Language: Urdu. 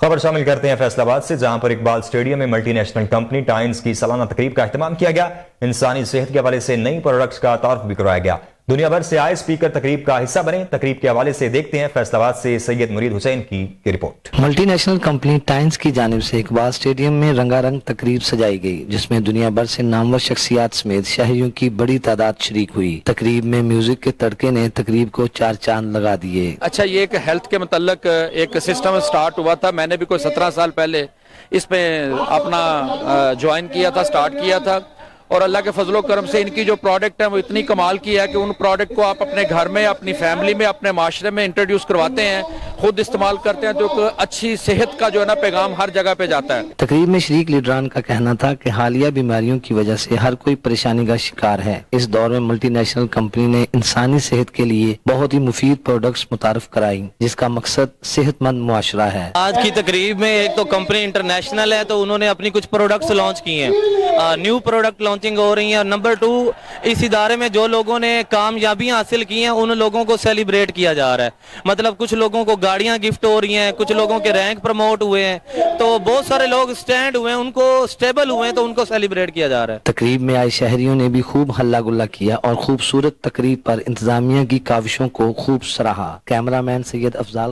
خبر شامل کرتے ہیں فیصل آباد سے، جہاں پر اقبال اسٹیڈیم میں ملٹی نیشنل کمپنی ٹائنز کی سالانہ تقریب کا اہتمام کیا گیا۔ انسانی صحت کے حوالے سے نئی پروڈکٹس کا تعارف بھی کروایا گیا۔ دنیا بھر سے آئے اسپیکر تقریب کا حصہ بنے۔ تقریب کے حوالے سے دیکھتے ہیں فیصل آباد سے سید مرید حسین کی report. Multinational company Tiens کی جانب سے اقبال اسٹیڈیم میں رنگا رنگ تقریب سجائی گئی، جس میں دنیا بھر سے نامور شخصیات سمیت شہریوں کی بڑی تعداد شریک ہوئی۔ تقریب میں میوزک کے تڑکے نے تقریب کو چار چاند لگا دیے۔ اچھا، یہ ایک ہیلتھ کے متعلق ایک سسٹم سٹارٹ ہوا تھا، میں نے بھی کوئی 17 سال پہلے اس پہ اپنا جوائن کیا تھا، سٹارٹ کیا تھا، اور اللہ کے فضل و کرم سے ان کی جو پروڈکٹ ہے وہ اتنی کمال کی ہے کہ ان پروڈکٹ کو آپ اپنے گھر میں، اپنی فیملی میں، اپنے معاشرے میں انٹروڈیوس کرواتے ہیں، خود استعمال کرتے ہیں، تو ایک اچھی صحت کا جو ہے نا پیغام ہر جگہ پہ جاتا ہے۔ تقریب میں شریک لیڈران کا کہنا تھا کہ حالیہ بیماریوں کی وجہ سے ہر کوئی پریشانی کا شکار ہے۔ اس دور میں ملٹی نیشنل کمپنی نے انسانی صحت کے لیے بہت ہی مفید پروڈکٹس متعارف کرائی، جس کا مقصد صحت مند معاشرہ ہے۔ آج کی تقریب میں ایک تو کمپنی انٹرنیشنل ہے، تو انہوں نے اپنی کچھ پروڈکٹس لانچ کی ہیں، نیو پروڈکٹ لانچنگ ہو رہی ہیں، اور نمبر 2 اس ادارے میں جو لوگوں نے کامیابیاں حاصل کی ہیں ان لوگوں کو سیلیبریٹ کیا جا رہا ہے۔ مطلب کچھ لوگوں کو گاڑیاں گفٹ ہو رہی ہیں، کچھ لوگوں کے رینک پروموٹ ہوئے ہیں، تو بہت سارے لوگ سٹینڈ ہوئے ہیں، ان کو سٹیبل ہوئے ہیں، تو ان کو سیلیبریٹ کیا جا رہا ہے۔ تقریب میں آئے شہریوں نے بھی خوب ہلہ گلہ کیا اور خوبصورت تقریب پر انتظامیہ کی کاوشوں کو خوب سراہا۔ کیمرہ مین سید افضال